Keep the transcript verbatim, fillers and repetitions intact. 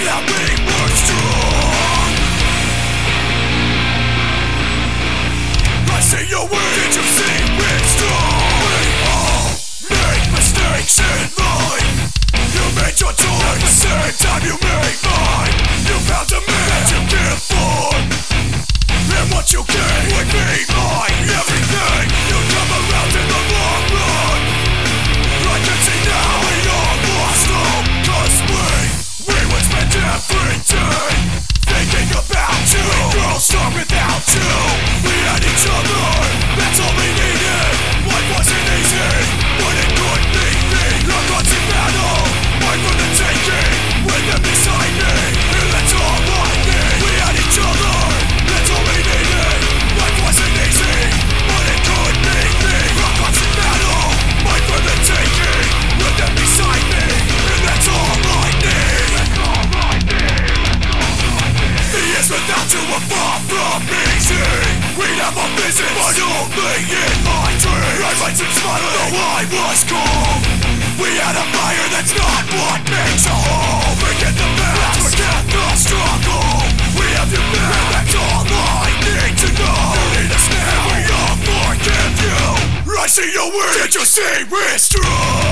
that we were strong. I see your way, did you see we're strong? We all make mistakes in life. You made your choice at the same time you made mine. You found a man that you give for, and what you gave would be mine. Everything you come around in the long run. I can see now we all lost hope, cause we, we would spend every day thinking about you. We grow strong without you. We had each other, that's all we needed. Life wasn't easy, but it could be me. Our constant battle, mine for the taking, with them beside me, and that's all I need. We had each other, that's all we needed. Life wasn't easy, but it could be me. Our constant battle, mine for the taking, with them beside me, and that's all I need. That's all I need. The years without you were far from easy. We never visit, but only in my dreams. I might seem smiling, though I was cold. We had a fire, that's not what makes a home. Forget the past, forget the struggle. We have you back, and that's all I need to know. You need us now, we all forgive you. I see your way, did you see we're strong?